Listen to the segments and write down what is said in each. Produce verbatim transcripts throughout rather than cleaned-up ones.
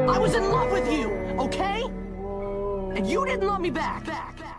I was in love with you, okay? And you didn't love me back. back, back.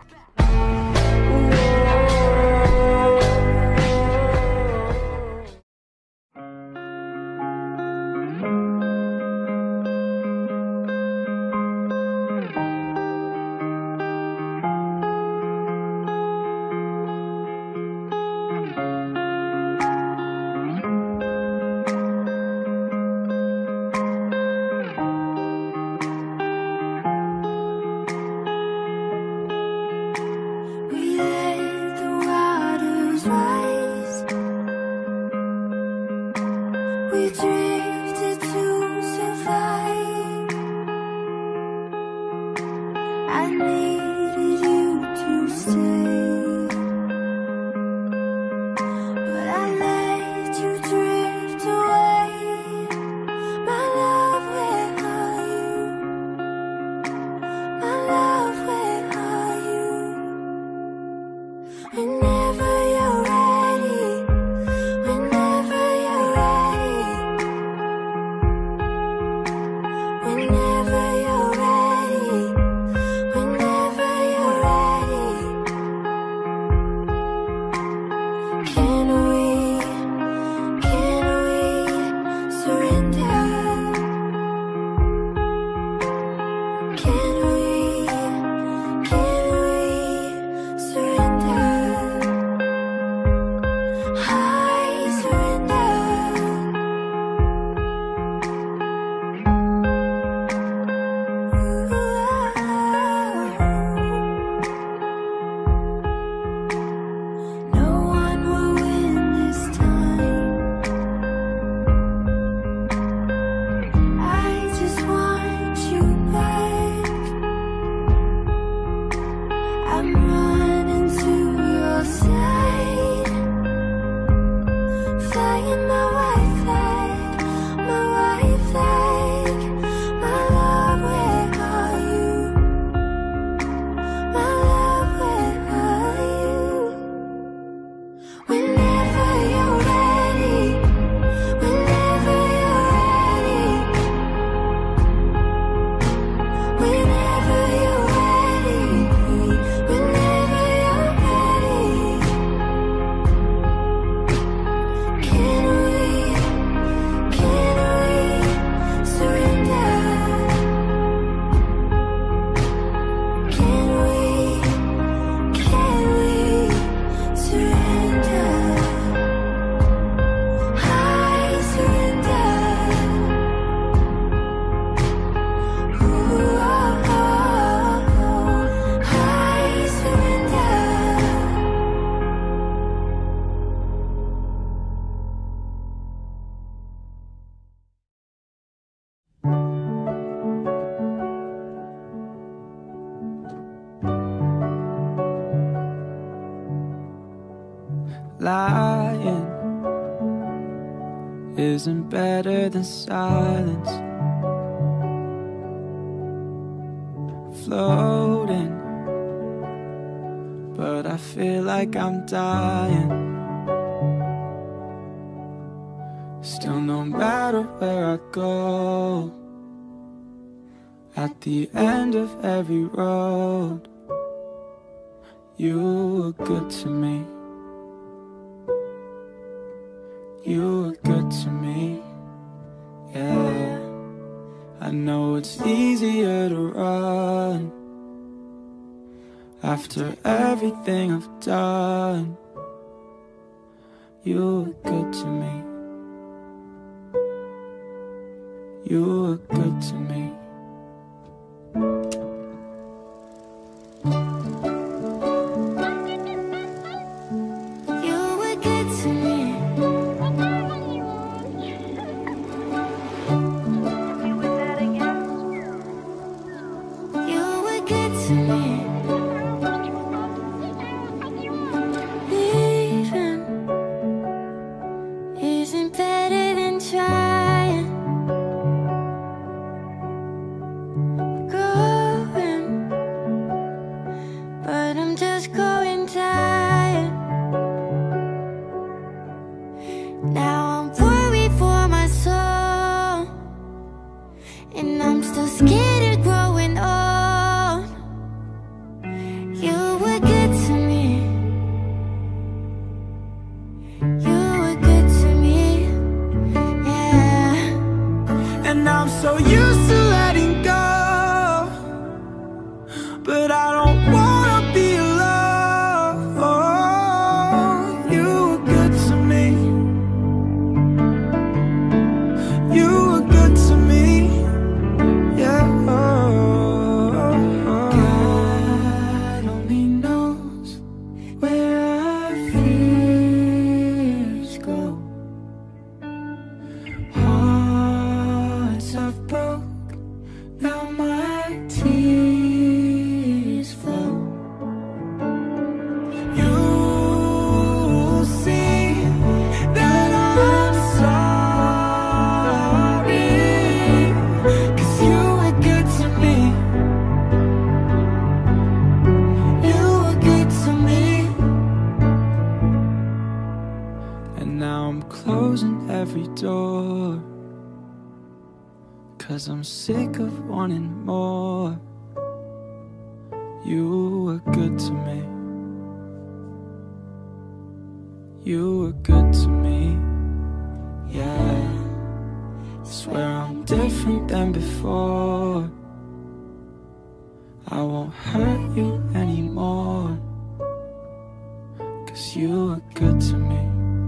Lying isn't better than silence. Floating, but I feel like I'm dying. Still, no matter where I go, at the end of every road, you were good to me. You were good to me, yeah. I know it's easier to run after everything I've done. You were good to me. You were good to me. and I'm still scared of growing old. You were good to me. You were good to me, yeah. And I'm so used to letting go, but I don't wanna be alone. You were good to me. You were good to me, yeah. God only knows where our fears go. Hearts I've broke, now my tears flow. You'll see that I'm sorry, 'cause you were good to me. You were good to me. And now I'm closing every door, 'cause I'm sick of wanting more. You were good to me. You were good to me, yeah. Swear I'm different than before. I won't hurt you anymore, 'cause you were good to me.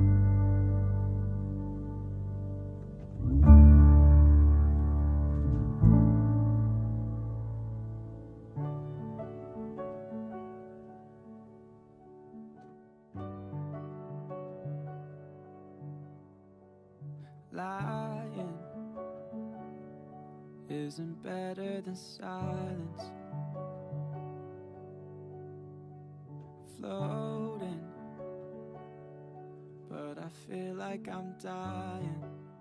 Lying isn't better than silence. Floating, but I feel like I'm dying.